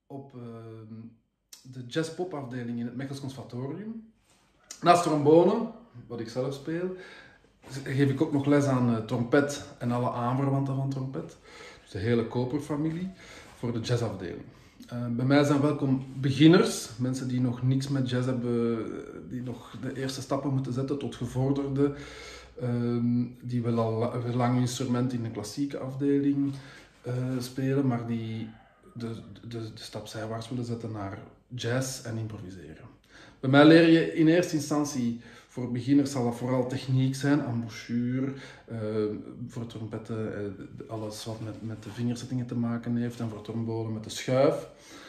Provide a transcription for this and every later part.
op de jazz-pop-afdeling in het Mechels Conservatorium. Naast trombone, wat ik zelf speel, geef ik ook nog les aan trompet en alle aanverwanten van trompet. Dus de hele koperfamilie voor de jazzafdeling. Bij mij zijn welkom beginners, mensen die nog niks met jazz hebben, die nog de eerste stappen moeten zetten tot gevorderden, die wel al lang een instrument in de klassieke afdeling spelen, maar die de stap zijwaarts willen zetten naar jazz en improviseren. Bij mij leer je in eerste instantie, voor beginners zal dat vooral techniek zijn, embouchure, voor trompetten alles wat met de vingerzettingen te maken heeft en voor trombone met de schuif.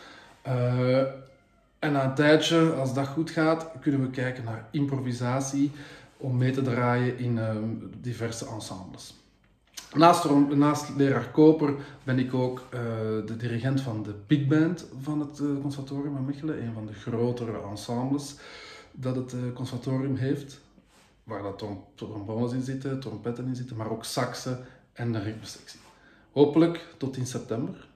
En na een tijdje, als dat goed gaat, kunnen we kijken naar improvisatie om mee te draaien in diverse ensembles. Naast leraar Koper ben ik ook de dirigent van de Big Band van het Conservatorium van Mechelen, een van de grotere ensembles dat het conservatorium heeft, waar dat trombones in zitten, trompetten in zitten, maar ook saxen en de ritmesectie. Hopelijk tot in september.